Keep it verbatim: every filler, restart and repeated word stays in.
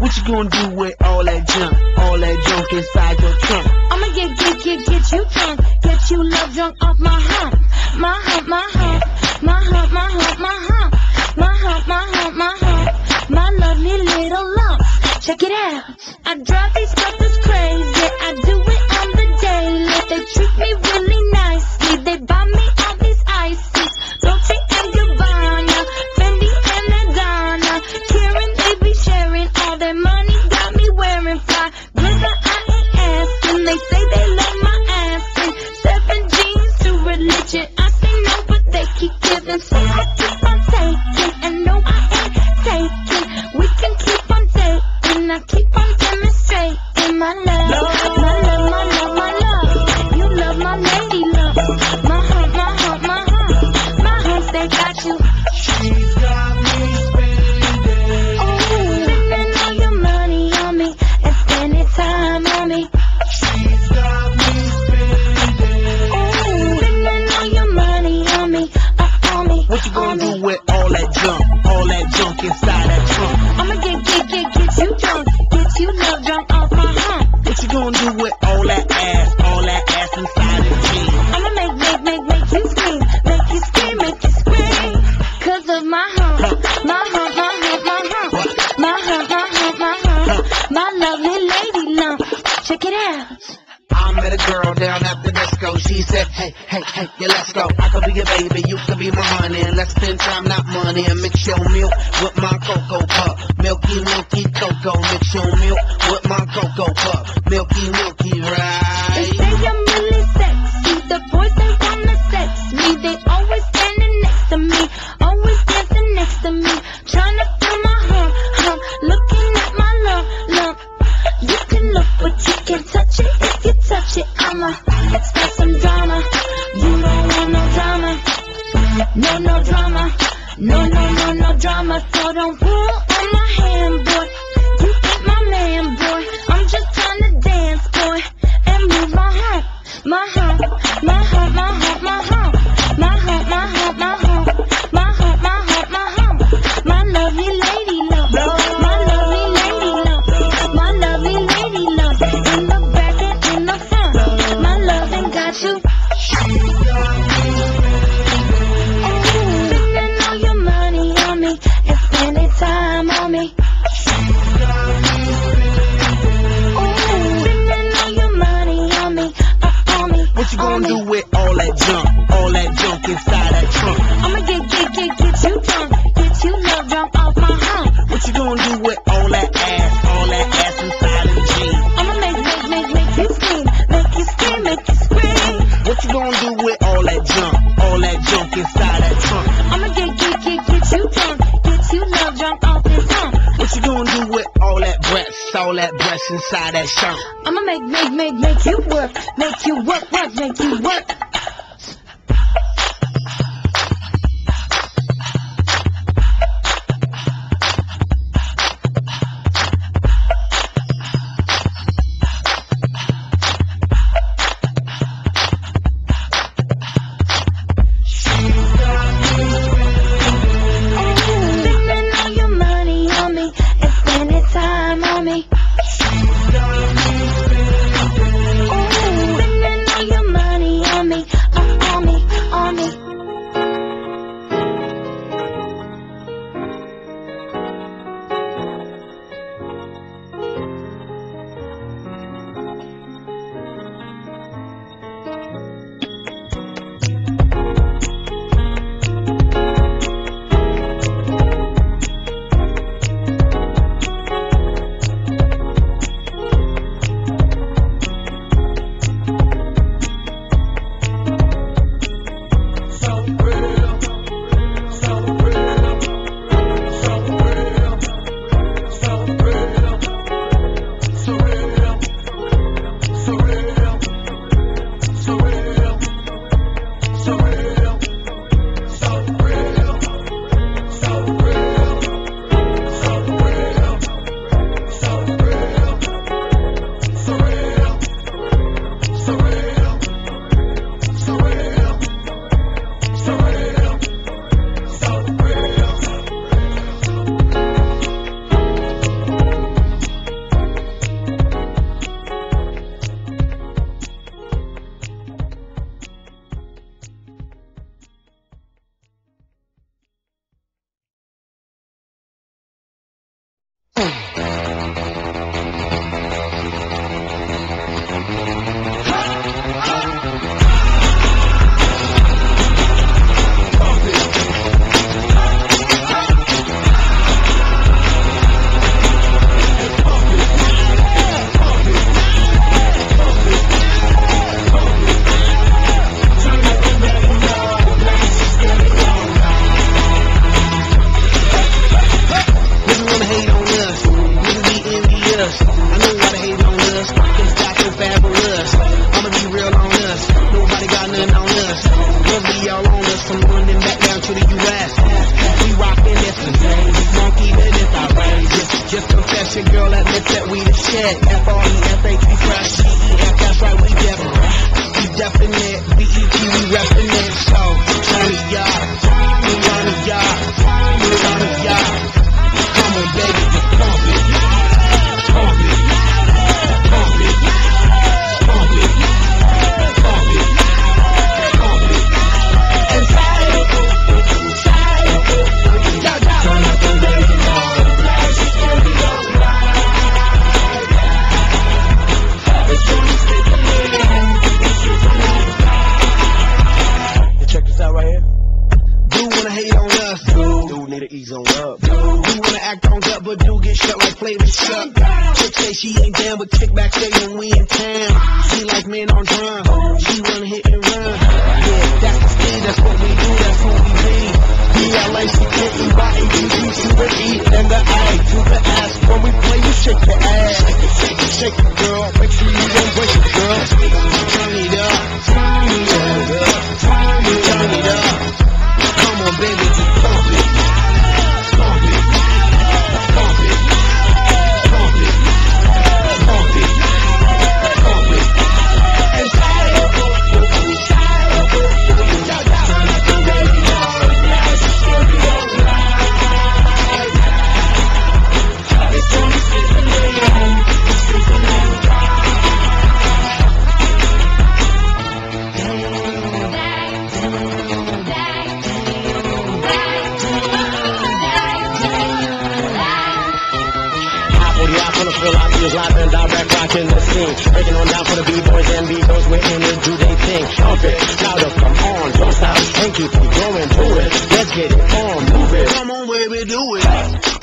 What you gonna do with all that junk, all that junk inside your trunk? I'ma get, get, get, get you drunk, get you love drunk off my hump, my hump, my hump, my hump, my hump, my hump, my hump, my hump, my hump, my lovely little lump. Check it out. I drive these brothers crazy. I do it on the daily. They treat me really nicely. They buy me all these ices, Dolce and Gabbana, Fendi and Madonna. Karen, they be sharing all their money. Got me wearing fly glitter. I ain't asking. They say they love my ass and seven jeans to religion. I say no, but they keep giving, so I keep on taking. And no, I ain't taking. We can keep on dating. I keep on demonstrating my love, my love, my love, my love. You love my lady love, my hump, my hump, my hump, my humps, they got you. She's got me spending. Oh, spending all your money on me and spending time on me. She's got me spending. Oh, spending all your money on me, uh, on me. What you gonna do with all that junk, all that junk inside that trunk? I'ma get, get, get, get you drunk, get you love drunk off my hump. What you gonna do with all that ass, all that ass inside the jeans? I'ma make, make, make, make you scream, make you scream, make you scream. Cause of my hump, my hump, my hump, my hump, my hump, my hump, my hump, my lovely lady lump. Check it out. I met a girl down at the disco. She said, hey, hey, hey, yeah, let's go. I could be your baby, you could be my honey. And let's spend time, not money. And mix your milk with my cocoa pup. Milky, milky cocoa. Mix your milk with my cocoa pup. Milky, milky, They right? say I'm really sexy. The boys, they wanna sex me. They always standing next to me, always dancing next to me, trying to feel my hump, hump, looking at my lump, lump. You can look, but you can't touch it. If you touch it, I'ma start some drama. You don't want no drama, no, no drama, no, no, no, no drama. So don't pull on my hand, boy. You ain't my man, boy. I'm just trying to dance, boy, and move my hump, my hump, my hump, my hump, my hump, my hump, my hump, my hump, my hump, my hump, my hump, my lovely lady love, my lovely lady love, my lovely lady love, in the back and in the front, my love ain't got you. Oh, spending all your money on me and spending time on me. Oh, spending all your money on me, uh, on me. What you gonna do with all that junk, all that junk inside that trunk? I'ma get, get, get, get you drunk, get you love drunk off my hump. What you gonna do with all that ass, all that ass inside the jeans? I'ma make, make, make, make you scream, make you scream, make you scream. What you gonna do with all that junk, all that junk inside that trunk? I'ma get, get, get, get you drunk, get you love drunk off this hump. What you gonna do with all that breasts, all that breasts inside that shirt? I'ma make, make, make, make you work, make you work, work, make you work. us. I know why they hate on us. They got so fabulous. I'ma be real on us. Nobody got nothing on us. We'll be all on us from London back down to the U S We rockin' this contagious. Monkey than if I raise it. Just confess your girl admits that we the shit. F R E F H we fresh. C E F, that's right, we different. We definite. B E T, we reppin' it. So, turn it up. Turn it up. Turn it up. Come on, baby, just pump it. Pump it. Pump it. Pump it. Pump it. Pump it. And side it. Side it. Yo, yo. Turn up and let it go. It's gonna be alright. It's gonna stick a minute. You check this out right here. Do wanna hate on us. Do, do need to ease on up. Do, do wanna act on up, but do get shut like Flavor Shut. Chick say she ain't down, but kick back say when we in town. She like men on drum. She wanna hit and run. Yeah, that's the speed, that's what we do, that's who we be. B L A C K E Y A T T to the E and the A to the S. When we play, you shake your ass. Shake it, shake it, shake it, girl. Make sure you don't break it, girl. Turn it up. Turn it up. Turn it up. Turn it up. Come on, baby, just pump it. Pump it. Pump it. Pump it. Pump it. Pump it. And side it. Side it. Yo, yo. Turn up the radio. It's gonna be alright. It's gonna stick a minute. Stick a minute. Live and direct, rocking the scene. Breaking on down for the B-boys and B-girls, we're in it, do they thing. Pump it, louder, come on, don't stop, and keep it going, do it. Let's get it on, move it. Come on, baby, do it.